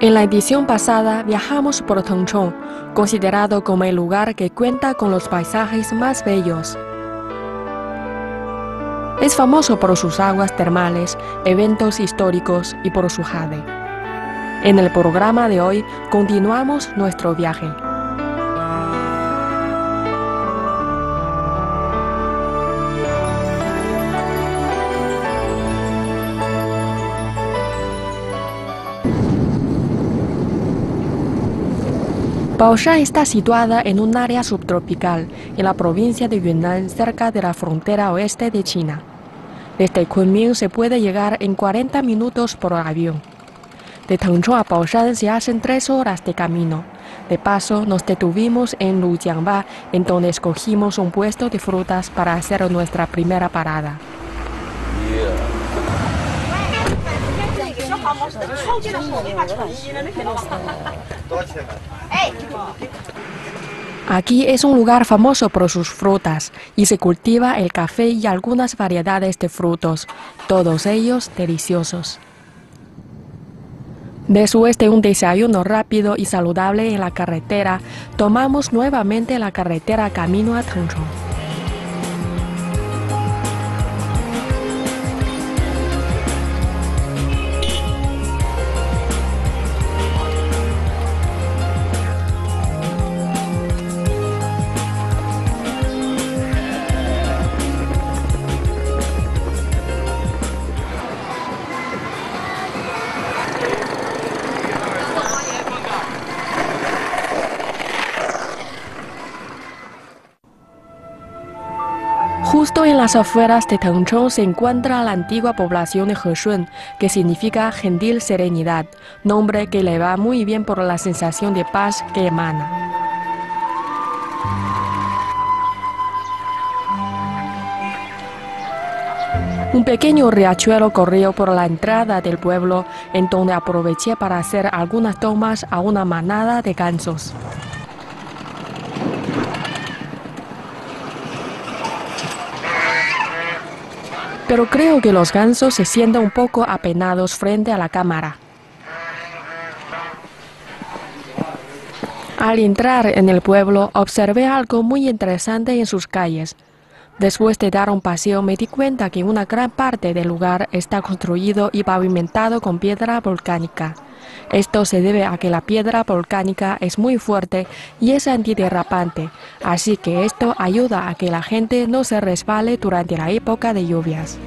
En la edición pasada viajamos por Tengchong, considerado como el lugar que cuenta con los paisajes más bellos. Es famoso por sus aguas termales, eventos históricos y por su jade. En el programa de hoy continuamos nuestro viaje. Baoshan está situada en un área subtropical, en la provincia de Yunnan, cerca de la frontera oeste de China. Desde Kunming se puede llegar en 40 minutos por avión. De Tengchong a Baoshan se hacen 3 horas de camino. De paso, nos detuvimos en Lujiangba, en donde escogimos un puesto de frutas para hacer nuestra primera parada. Aquí es un lugar famoso por sus frutas y se cultiva el café y algunas variedades de frutos, todos ellos deliciosos. Después de un desayuno rápido y saludable en la carretera, tomamos nuevamente la carretera camino a Tengchong. Justo en las afueras de Tengchong se encuentra la antigua población de Heshun, que significa gentil serenidad, nombre que le va muy bien por la sensación de paz que emana. Un pequeño riachuelo corrió por la entrada del pueblo, en donde aproveché para hacer algunas tomas a una manada de gansos. Pero creo que los gansos se sienten un poco apenados frente a la cámara. Al entrar en el pueblo, observé algo muy interesante en sus calles. Después de dar un paseo, me di cuenta que una gran parte del lugar está construido y pavimentado con piedra volcánica. Esto se debe a que la piedra volcánica es muy fuerte y es antiderrapante, así que esto ayuda a que la gente no se resbale durante la época de lluvias.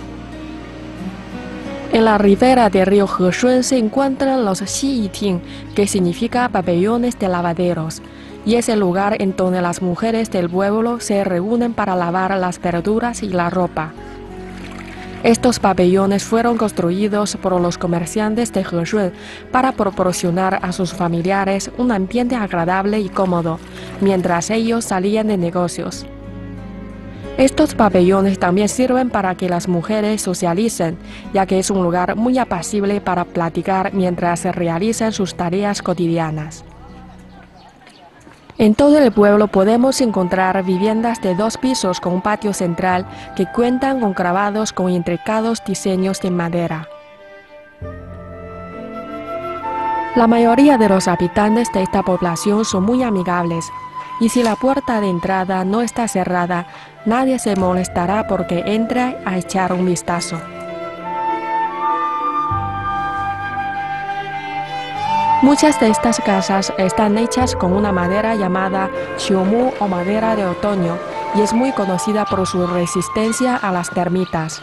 En la ribera del río Heshun se encuentran los Xiyiting, que significa pabellones de lavaderos, y es el lugar en donde las mujeres del pueblo se reúnen para lavar las verduras y la ropa. Estos pabellones fueron construidos por los comerciantes de Heshun para proporcionar a sus familiares un ambiente agradable y cómodo, mientras ellos salían de negocios. Estos pabellones también sirven para que las mujeres socialicen, ya que es un lugar muy apacible para platicar mientras se realizan sus tareas cotidianas. En todo el pueblo podemos encontrar viviendas de 2 pisos con un patio central que cuentan con grabados con intricados diseños de madera. La mayoría de los habitantes de esta población son muy amigables, y si la puerta de entrada no está cerrada, nadie se molestará porque entre a echar un vistazo. Muchas de estas casas están hechas con una madera llamada qiumu o madera de otoño y es muy conocida por su resistencia a las termitas.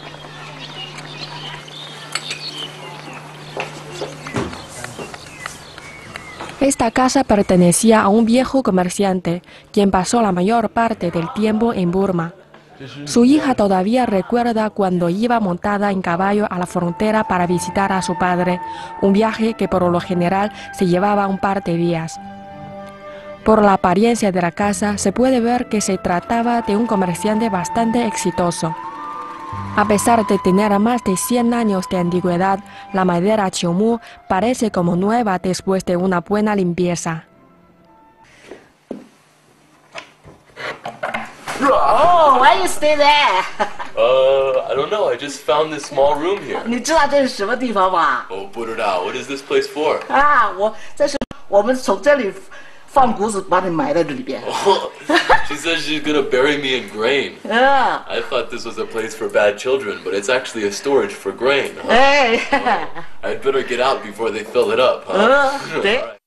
Esta casa pertenecía a un viejo comerciante, quien pasó la mayor parte del tiempo en Burma. Su hija todavía recuerda cuando iba montada en caballo a la frontera para visitar a su padre, un viaje que por lo general se llevaba un par de días. Por la apariencia de la casa se puede ver que se trataba de un comerciante bastante exitoso. A pesar de tener más de 100 años de antigüedad, la madera qiumu parece como nueva después de una buena limpieza. Oh, why you stay there? I don't know. I just found this small room here. 你知道这是什么地方吗？ Oh, 不知道. What is this place for? 啊，我们从这里放谷子，把你埋在这里边。 She says she's gonna bury me in grain. 嗯， I thought this was a place for bad children, but it's actually a storage for grain. Huh? 哎， I'd better get out before they fill it up, huh? 嗯，对。 Alright.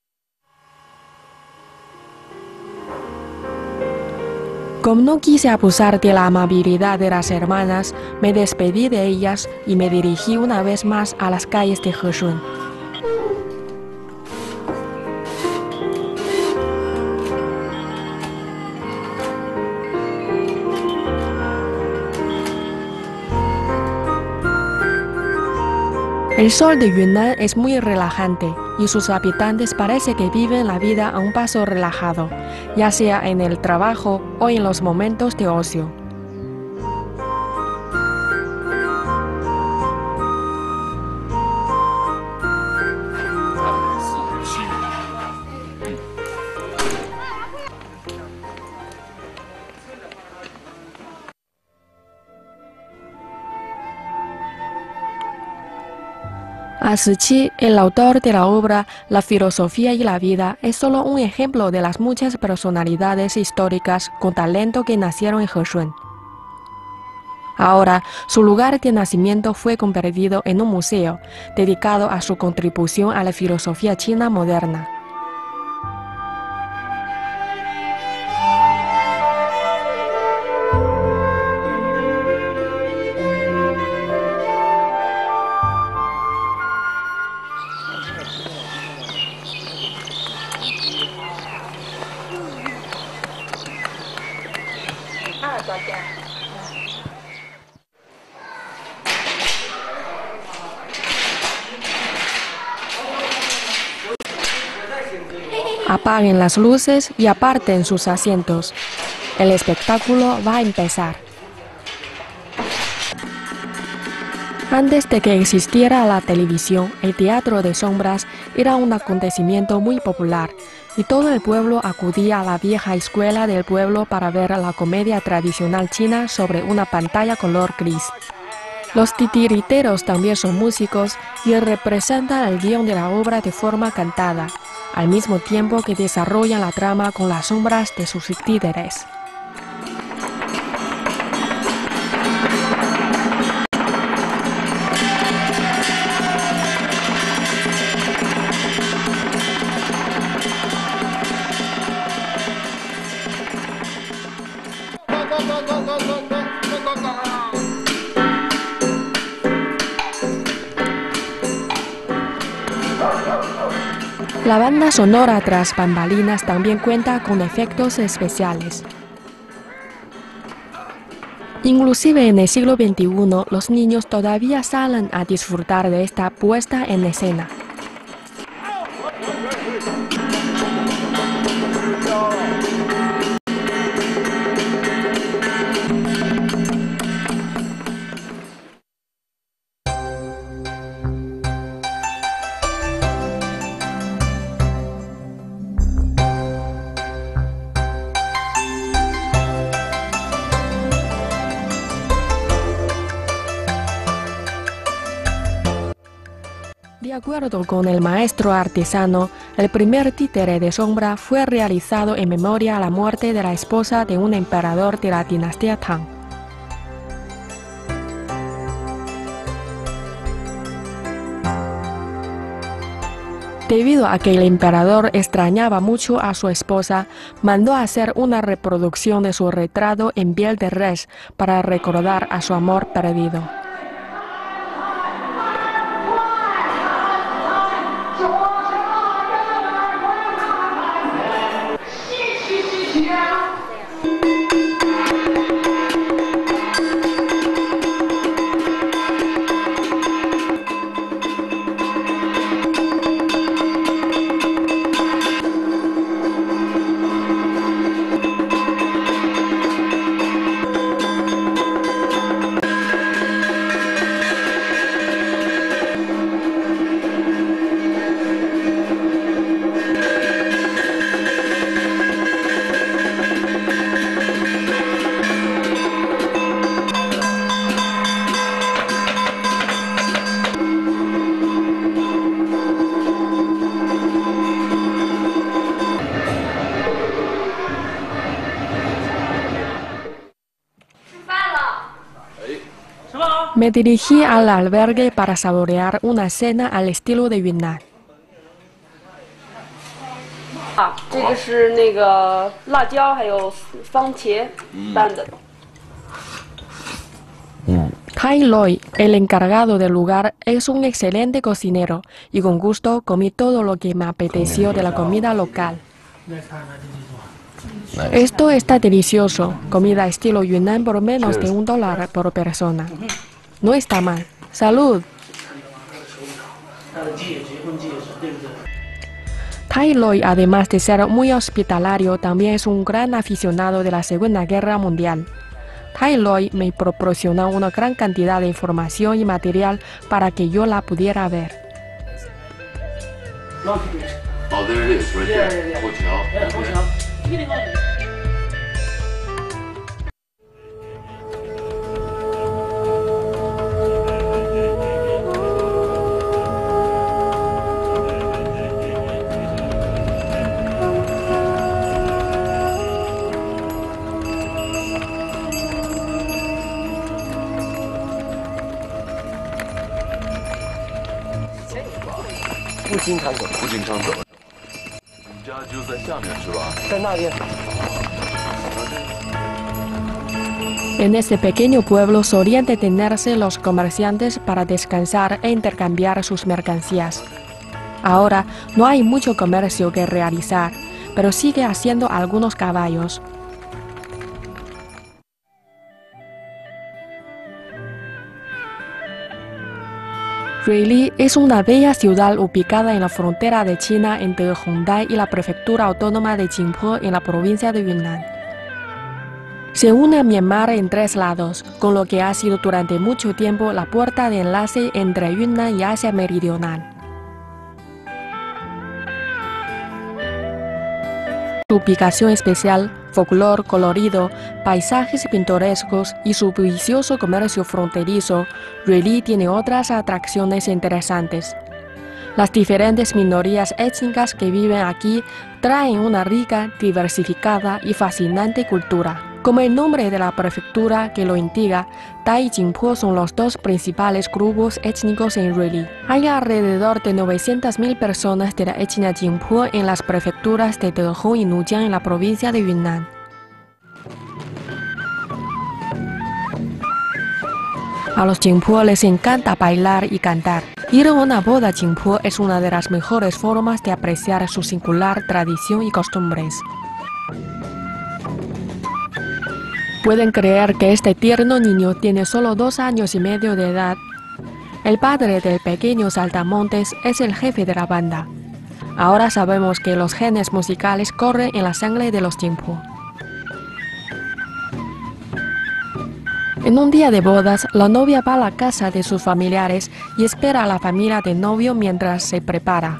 Como no quise abusar de la amabilidad de las hermanas, me despedí de ellas y me dirigí una vez más a las calles de Heshun. El sol de Yunnan es muy relajante y sus habitantes parece que viven la vida a un paso relajado, ya sea en el trabajo o en los momentos de ocio. Así, el autor de la obra La filosofía y la vida es solo un ejemplo de las muchas personalidades históricas con talento que nacieron en Heshun. Ahora, su lugar de nacimiento fue convertido en un museo dedicado a su contribución a la filosofía china moderna. Apaguen las luces y aparten sus asientos. El espectáculo va a empezar. Antes de que existiera la televisión, el teatro de sombras era un acontecimiento muy popular y todo el pueblo acudía a la vieja escuela del pueblo para ver la comedia tradicional china sobre una pantalla color gris. Los titiriteros también son músicos y representan el guión de la obra de forma cantada, al mismo tiempo que desarrollan la trama con las sombras de sus títeres. La banda sonora tras bambalinas también cuenta con efectos especiales. Inclusive en el siglo XXI, los niños todavía salen a disfrutar de esta puesta en escena. De acuerdo con el maestro artesano, el primer títere de sombra fue realizado en memoria a la muerte de la esposa de un emperador de la dinastía Tang. Debido a que el emperador extrañaba mucho a su esposa, mandó hacer una reproducción de su retrato en piel de res para recordar a su amor perdido. Me dirigí al albergue para saborear una cena al estilo de Yunnan. 这个是那个辣椒还有番茄拌的。 Tai Loi, el encargado del lugar, es un excelente cocinero y con gusto comí todo lo que me apeteció de la comida local. Esto está delicioso, comida estilo Yunnan por menos de $1 por persona. No está mal. ¡Salud! Tai Loi, además de ser muy hospitalario, también es un gran aficionado de la Segunda Guerra Mundial. Tai Loi me proporcionó una gran cantidad de información y material para que yo la pudiera ver. Oh, there it is, right there. Hotel. En este pequeño pueblo solían detenerse los comerciantes para descansar e intercambiar sus mercancías. Ahora no hay mucho comercio que realizar, pero sigue haciendo algunos caballos. Ruili es una bella ciudad ubicada en la frontera de China entre Hongdai y la prefectura autónoma de Jingpo en la provincia de Yunnan. Se une a Myanmar en 3 lados, con lo que ha sido durante mucho tiempo la puerta de enlace entre Yunnan y Asia Meridional. Su ubicación especial, folclore colorido, paisajes pintorescos y su vicioso comercio fronterizo, Ruili tiene otras atracciones interesantes. Las diferentes minorías étnicas que viven aquí traen una rica, diversificada y fascinante cultura. Como el nombre de la prefectura que lo indica, Tai y Jingpo son los 2 principales grupos étnicos en Ruili. Hay alrededor de 900.000 personas de la etnia Jingpo en las prefecturas de Dehong y Nujiang en la provincia de Yunnan. A los Jingpo les encanta bailar y cantar. Ir a una boda Jingpo es una de las mejores formas de apreciar su singular tradición y costumbres. Pueden creer que este tierno niño tiene solo 2 años y medio de edad. El padre del pequeño saltamontes es el jefe de la banda. Ahora sabemos que los genes musicales corren en la sangre de los Jingpo. En un día de bodas, la novia va a la casa de sus familiares y espera a la familia del novio mientras se prepara.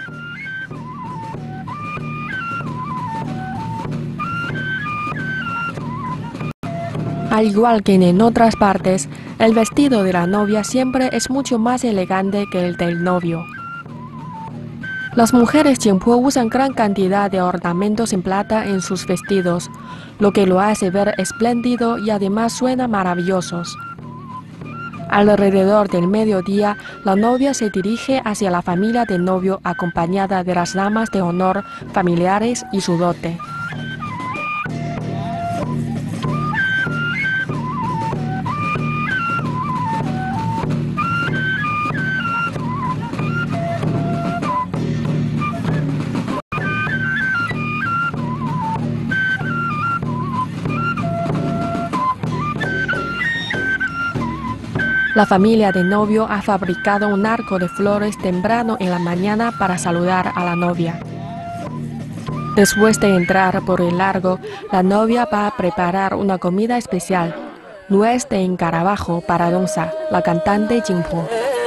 Al igual que en otras partes, el vestido de la novia siempre es mucho más elegante que el del novio. Las mujeres Jingpo usan gran cantidad de ornamentos en plata en sus vestidos, lo que lo hace ver espléndido y además suena maravillosos. Alrededor del mediodía, la novia se dirige hacia la familia del novio acompañada de las damas de honor, familiares y su dote. La familia del novio ha fabricado un arco de flores temprano en la mañana para saludar a la novia. Después de entrar por el largo, la novia va a preparar una comida especial, nuez de escarabajo para Dongsa, la cantante Jingpo.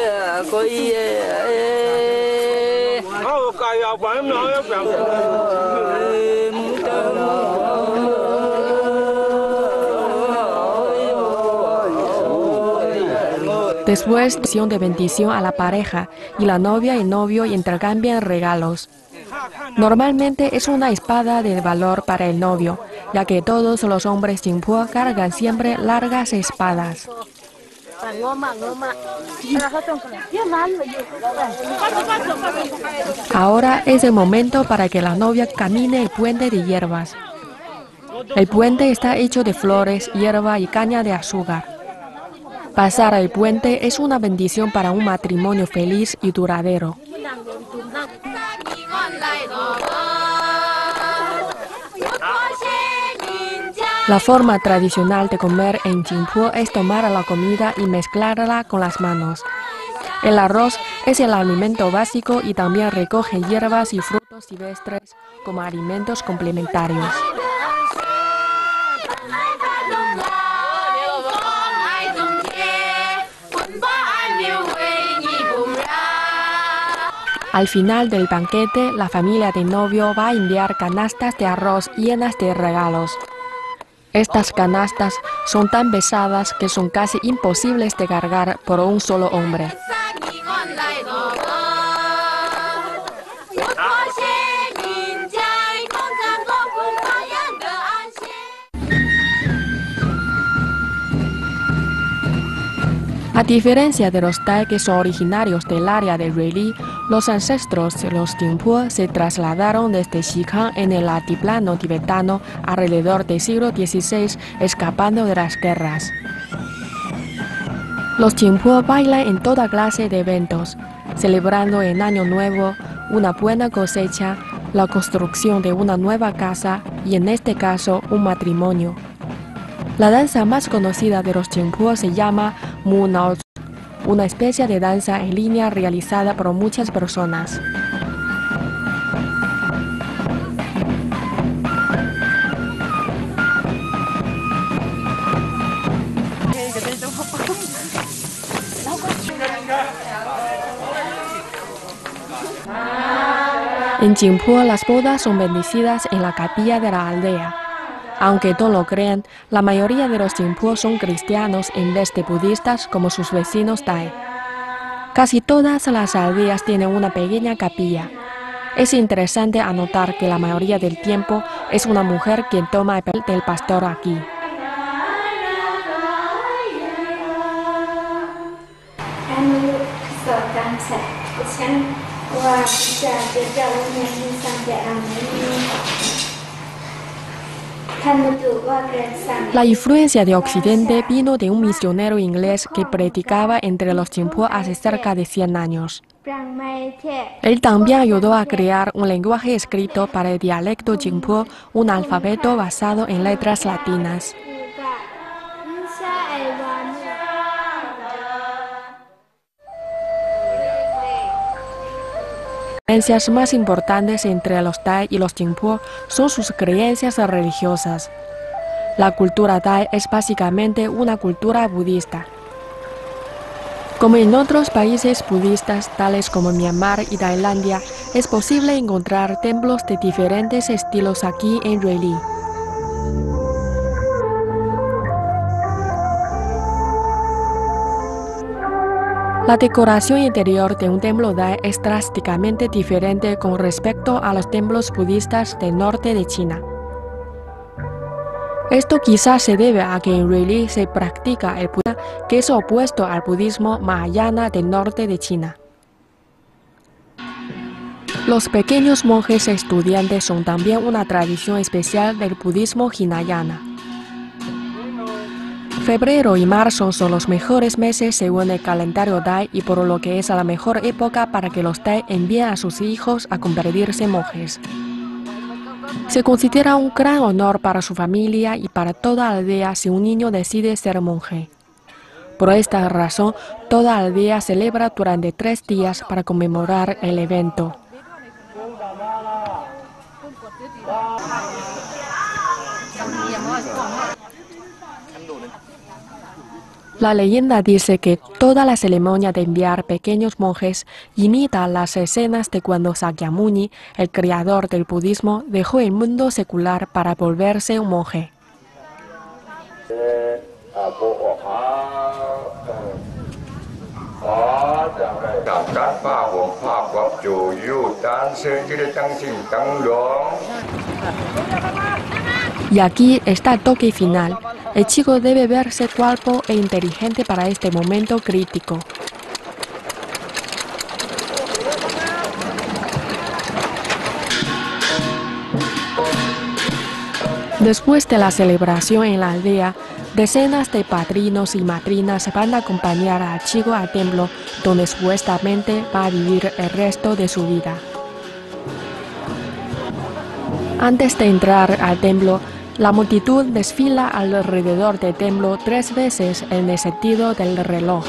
Después, sesión de bendición a la pareja y la novia y novio intercambian regalos. Normalmente es una espada de valor para el novio, ya que todos los hombres Jingpo cargan siempre largas espadas. Ahora es el momento para que la novia camine el puente de hierbas. El puente está hecho de flores, hierba y caña de azúcar. Pasar el puente es una bendición para un matrimonio feliz y duradero. La forma tradicional de comer en Jingpo es tomar la comida y mezclarla con las manos. El arroz es el alimento básico y también recoge hierbas y frutos silvestres como alimentos complementarios. Al final del banquete, la familia del novio va a enviar canastas de arroz llenas de regalos. Estas canastas son tan pesadas que son casi imposibles de cargar por un solo hombre. A diferencia de los Tai que son originarios del área de Ruili, los ancestros de los Jingpo se trasladaron desde Xikang en el altiplano tibetano alrededor del siglo XVI, escapando de las guerras. Los Jingpo bailan en toda clase de eventos, celebrando el Año Nuevo, una buena cosecha, la construcción de una nueva casa y, en este caso, un matrimonio. La danza más conocida de los Jingpo se llama Mu Nao, una especie de danza en línea realizada por muchas personas. En Jingpo las bodas son bendecidas en la capilla de la aldea. Aunque no lo crean, la mayoría de los Jingpo son cristianos en vez de budistas como sus vecinos Tai. Casi todas las aldeas tienen una pequeña capilla. Es interesante anotar que la mayoría del tiempo es una mujer quien toma el papel del pastor aquí. La influencia de Occidente vino de un misionero inglés que predicaba entre los Jingpo hace cerca de 100 años. Él también ayudó a crear un lenguaje escrito para el dialecto Jingpo, un alfabeto basado en letras latinas. Las diferencias más importantes entre los Tai y los Jingpo son sus creencias religiosas. La cultura Tai es básicamente una cultura budista. Como en otros países budistas, tales como Myanmar y Tailandia, es posible encontrar templos de diferentes estilos aquí en Ruili. La decoración interior de un templo Tai es drásticamente diferente con respecto a los templos budistas del norte de China. Esto quizás se debe a que en Ruili se practica el Buda, que es opuesto al budismo Mahayana del norte de China. Los pequeños monjes estudiantes son también una tradición especial del budismo Hinayana. Febrero y marzo son los mejores meses según el calendario Tai y por lo que es la mejor época para que los Tai envíen a sus hijos a convertirse en monjes. Se considera un gran honor para su familia y para toda aldea si un niño decide ser monje. Por esta razón, toda aldea celebra durante 3 días para conmemorar el evento. La leyenda dice que toda la ceremonia de enviar pequeños monjes imita las escenas de cuando Sakyamuni, el creador del budismo, dejó el mundo secular para volverse un monje. Y aquí está el toque final. El chico debe verse guapo e inteligente para este momento crítico. Después de la celebración en la aldea, decenas de padrinos y madrinas van a acompañar al chico al templo, donde supuestamente va a vivir el resto de su vida. Antes de entrar al templo, la multitud desfila alrededor del templo 3 veces en el sentido del reloj.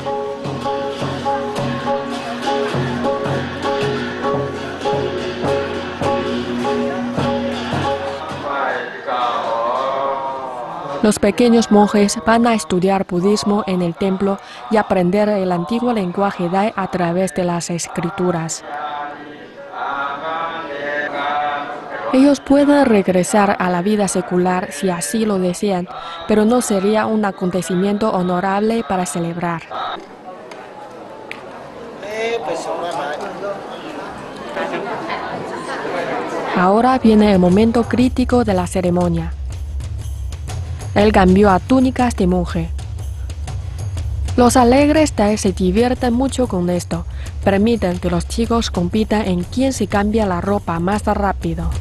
Los pequeños monjes van a estudiar budismo en el templo y aprender el antiguo lenguaje Dai a través de las escrituras. Ellos pueden regresar a la vida secular si así lo desean, pero no sería un acontecimiento honorable para celebrar. Ahora viene el momento crítico de la ceremonia. Él cambió a túnicas de monje. Los alegres Dai se divierten mucho con esto. Permiten que los chicos compitan en quién se cambia la ropa más rápido.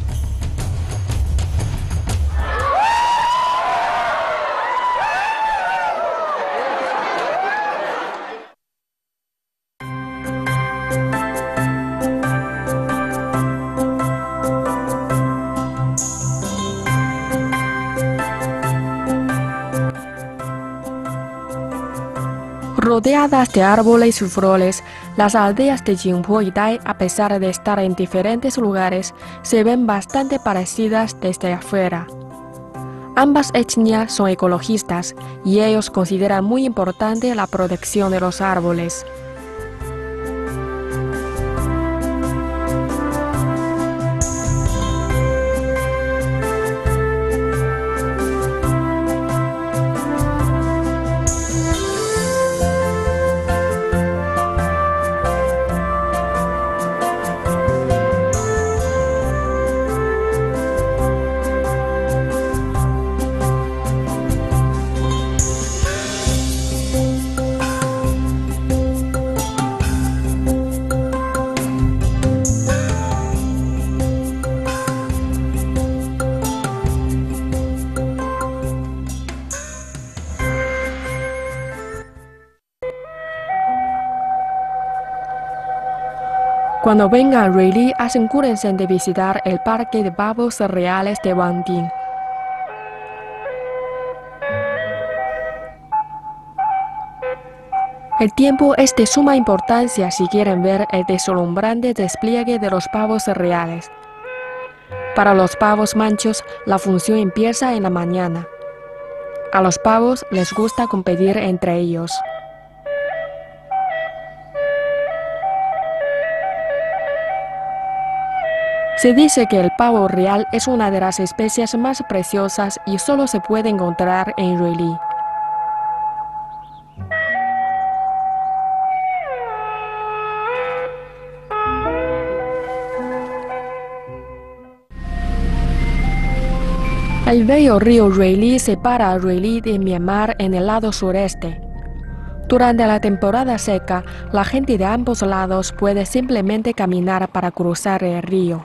Rodeadas de árboles y flores, las aldeas de Jingpo y Dai, a pesar de estar en diferentes lugares, se ven bastante parecidas desde afuera. Ambas etnias son ecologistas y ellos consideran muy importante la protección de los árboles. Cuando vengan a Ruili, asegúrense de visitar el parque de pavos reales de Wangding. El tiempo es de suma importancia si quieren ver el deslumbrante despliegue de los pavos reales. Para los pavos manchos, la función empieza en la mañana. A los pavos les gusta competir entre ellos. Se dice que el pavo real es una de las especies más preciosas y solo se puede encontrar en Ruili. El bello río Ruili separa a Ruili de Myanmar en el lado sureste. Durante la temporada seca, la gente de ambos lados puede simplemente caminar para cruzar el río.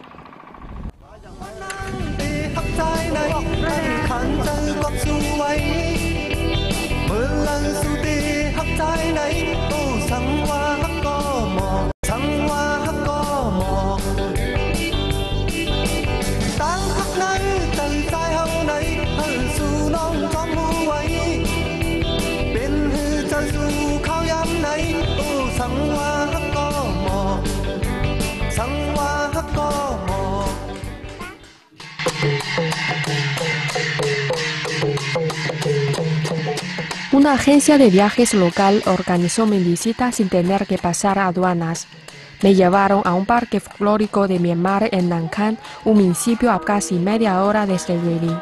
Una agencia de viajes local organizó mi visita sin tener que pasar aduanas. Me llevaron a un parque folclórico de Myanmar en Nangkan, un municipio a casi media hora desde Ruili.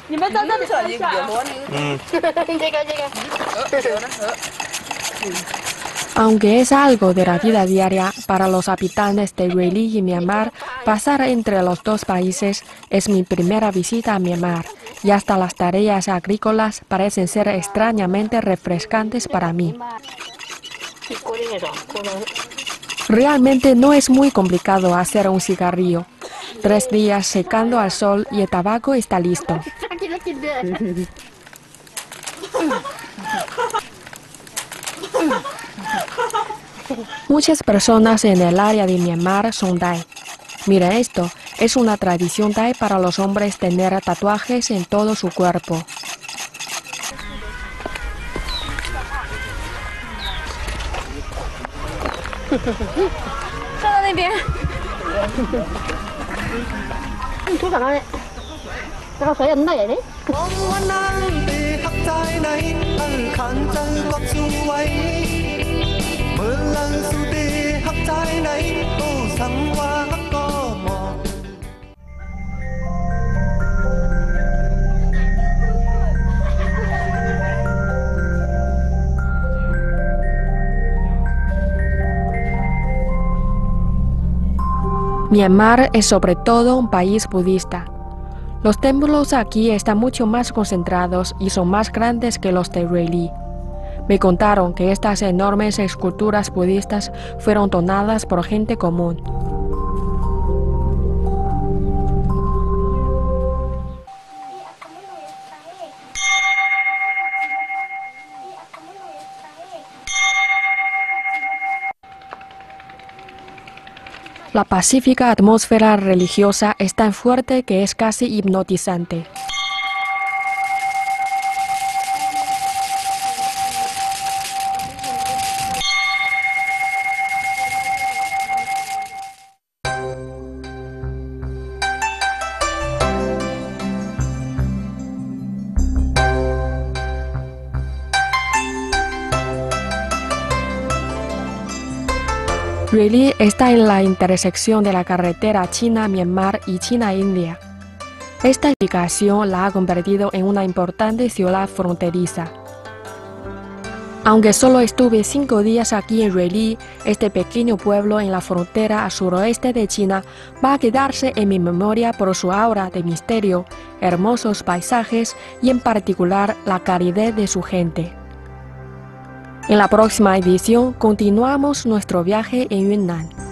你们在这里看一下。 Aunque es algo de la vida diaria para los habitantes de Ruili y Myanmar, pasar entre los dos países es mi primera visita a Myanmar, y hasta las tareas agrícolas parecen ser extrañamente refrescantes para mí. Realmente no es muy complicado hacer un cigarrillo. 3 días secando al sol y el tabaco está listo. Muchas personas en el área de Myanmar son Dai. Mira esto, es una tradición Dai para los hombres tener tatuajes en todo su cuerpo. Myanmar es sobre todo un país budista. Los templos aquí están mucho más concentrados y son más grandes que los de Ruili. Me contaron que estas enormes esculturas budistas fueron donadas por gente común. La pacífica atmósfera religiosa es tan fuerte que es casi hipnotizante. Ruili está en la intersección de la carretera China-Myanmar y China-India. Esta ubicación la ha convertido en una importante ciudad fronteriza. Aunque solo estuve 5 días aquí en Ruili, este pequeño pueblo en la frontera al suroeste de China va a quedarse en mi memoria por su aura de misterio, hermosos paisajes y en particular la calidez de su gente. En la próxima edición continuamos nuestro viaje en Yunnan.